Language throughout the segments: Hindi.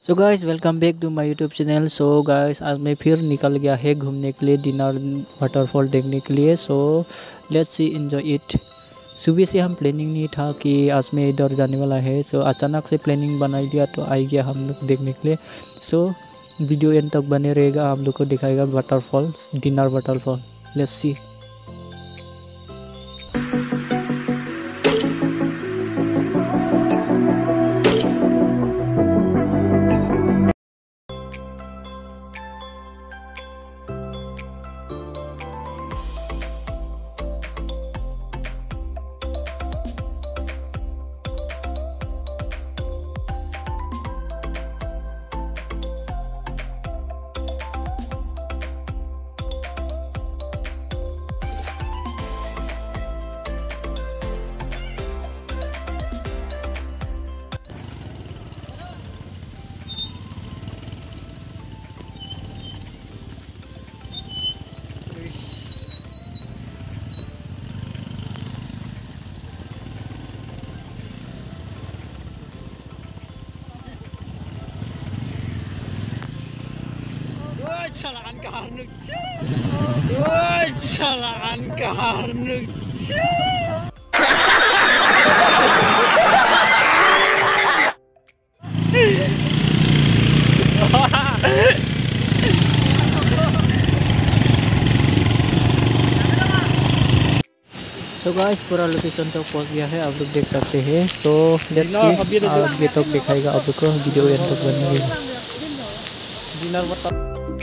So guys welcome back to my YouTube channel. So guys आज मैं फिर निकल गया है घूमने के लिए, डिनर वाटरफॉल देखने के लिए। So let's see enjoy it. सुबह से हम प्लानिंग नहीं था कि आज मैं इधर जाने वाला है। सो अचानक से प्लानिंग बना दिया तो आ गया हम लोग देखने के लिए। सो वीडियो एंड तक बने रहेगा, आप लोग को दिखाएगा waterfall, dinner waterfall. Let's see. Salaan kaharnuk sih. Woi, salaan kaharnuk sih. So guys पूरा लोकेशन तक पहुंच गया है, आप लोग देख सकते हैं। तो लेट्स सी, आगे तक दिखाएगा आप लोग को, वीडियो एंड तक बनेगा। डिनर बता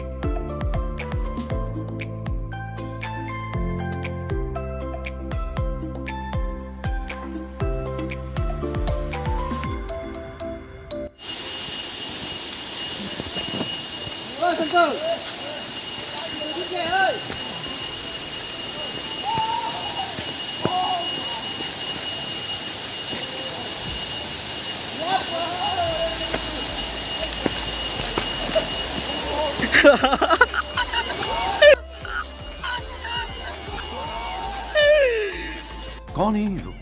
कौन है ये लोग?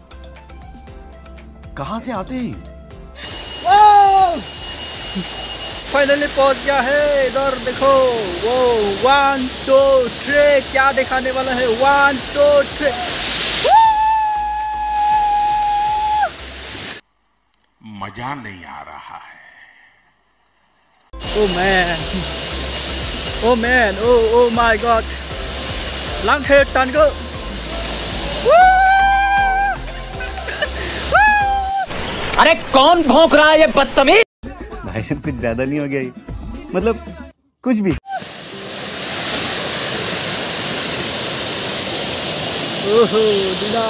कहां से आते हैं? फाइनली पहुंच गया है इधर, देखो वो 1 2 3 क्या दिखाने वाला है। 1 2 3 मजा नहीं आ रहा है। Oh man, oh man, oh my god, लांग थे टन को। अरे कौन भौंक रहा है ये बदतमीज? भाई साहब कुछ ज्यादा नहीं हो गया ये? मतलब कुछ भी। ओहो दिला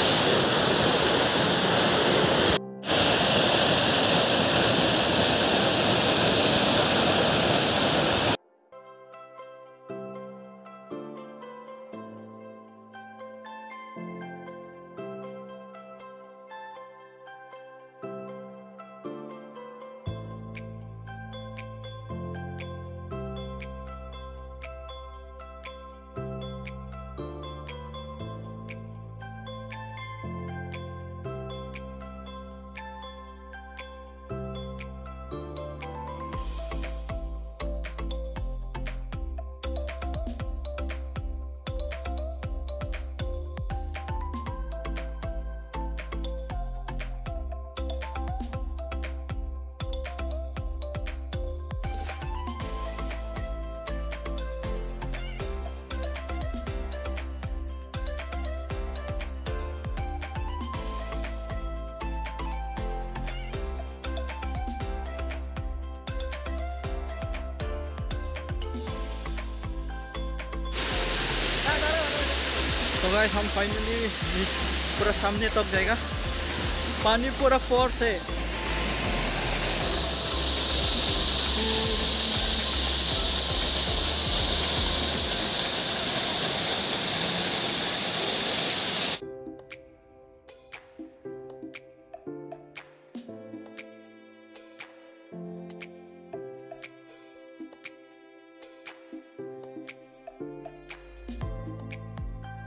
तो गाइस हम फाइनली पूरा सामने तक जाएगा, पानी पूरा फोर्स है।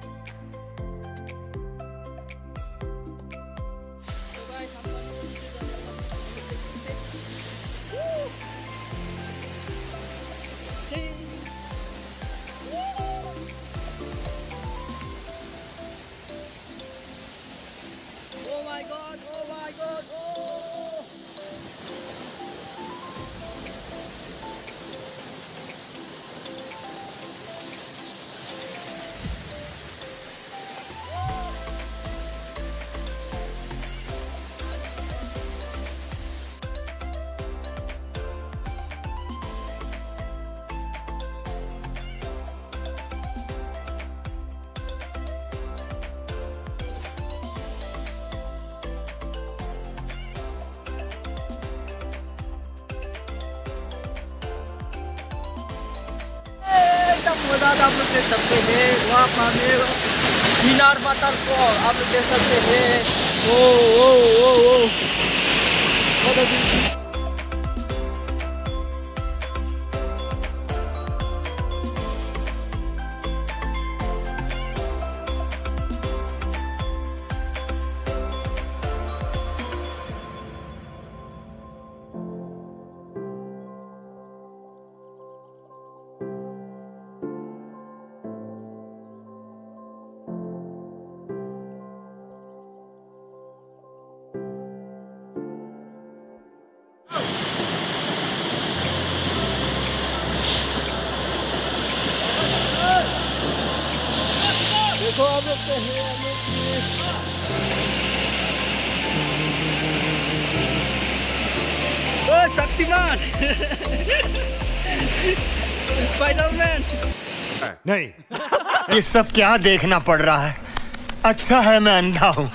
तो गाइस हम बाद आप लोग देख सकते हैं वहाँ पर मीनार वाटरफॉल आप लोग देख सकते हैं। ओ ओ ओ ओ देखो आप लोग तो है शक्तिमान स्पाइडरमैन। नहीं ये सब क्या देखना पड़ रहा है। अच्छा है मैं अंधा हूँ।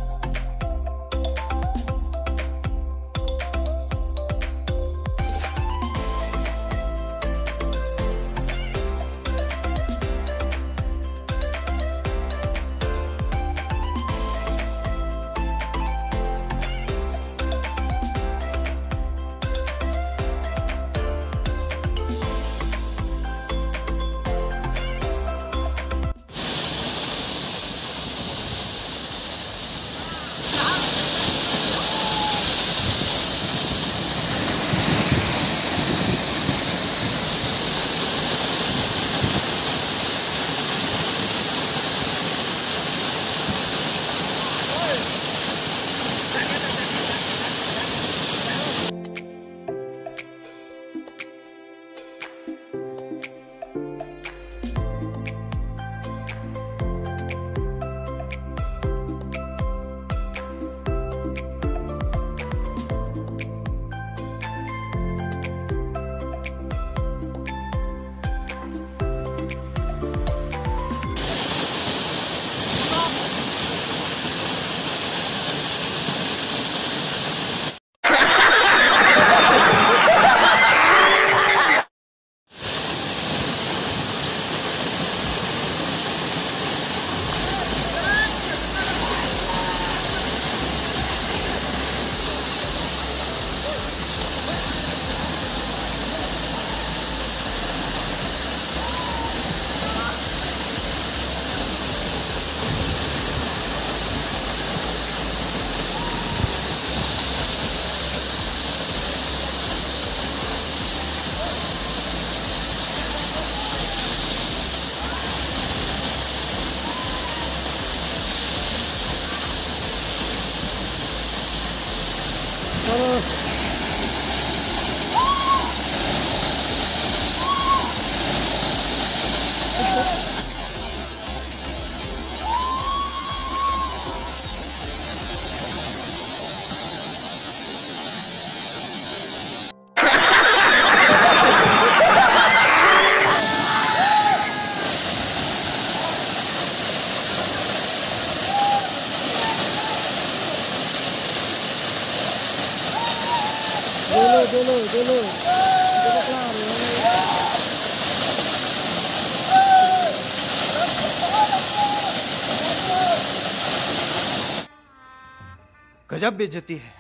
गजब बेइज्जती है।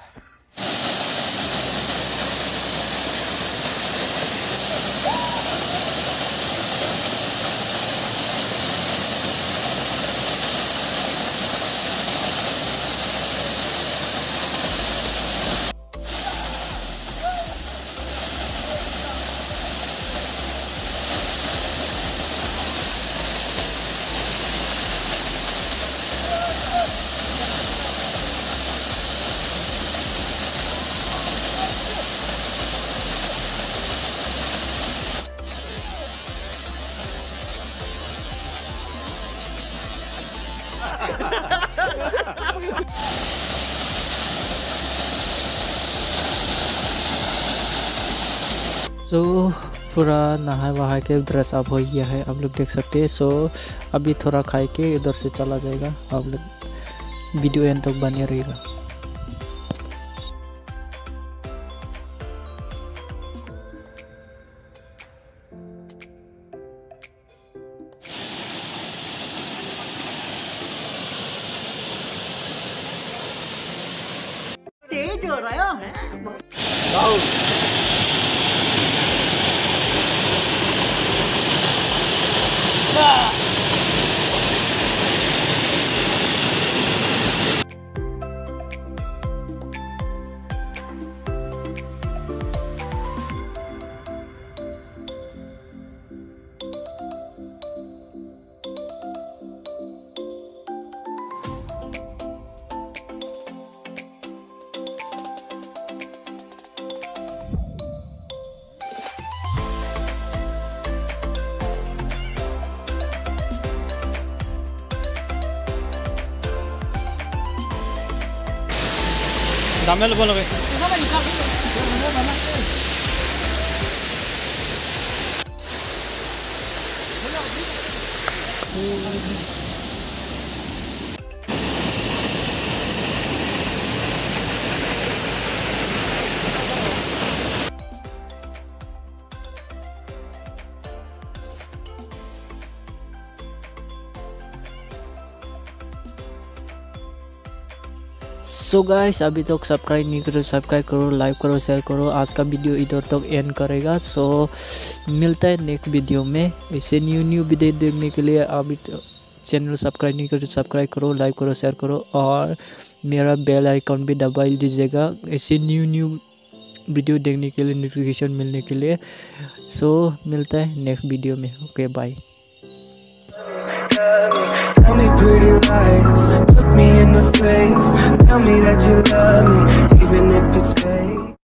सो पूरा नहा वहा के ड्रेस अप हो गया है, आप लोग देख सकते हैं। सो अभी थोड़ा खाए के इधर से चला जाएगा। आप लोग वीडियो एंड तक बने रहेगा। हो रहा है डमेल बोलोगे सो गाइस अभी तक सब्सक्राइब नहीं करो, सब्सक्राइब करो, लाइक करो, शेयर करो। आज का वीडियो इधर तक एंड करेगा। सो मिलता है नेक्स्ट वीडियो में। ऐसे न्यू वीडियो देखने के लिए अभी चैनल सब्सक्राइब नहीं करो, सब्सक्राइब करो, लाइक करो, शेयर करो और मेरा बेल आइकन भी दबा दीजिएगा ऐसे न्यू वीडियो देखने के लिए, नोटिफिकेशन मिलने के लिए। सो मिलता है नेक्स्ट वीडियो में। Okay bye. Tell me pretty lies, look me in the face. Tell me that you love me, even if it's fake.